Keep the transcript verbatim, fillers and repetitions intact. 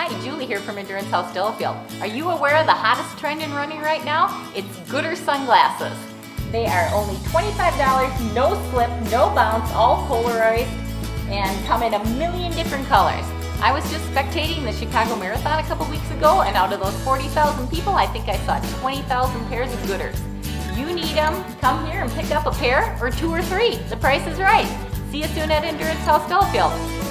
Hi, Julie here from Endurance House Delafield. Are you aware of the hottest trend in running right now? It's Goodr Sunglasses. They are only twenty-five dollars, no slip, no bounce, all polarized, and come in a million different colors. I was just spectating the Chicago Marathon a couple weeks ago, and out of those forty thousand people, I think I saw twenty thousand pairs of Goodrs. You need them, come here and pick up a pair, or two or three. The price is right. See you soon at Endurance House Delafield.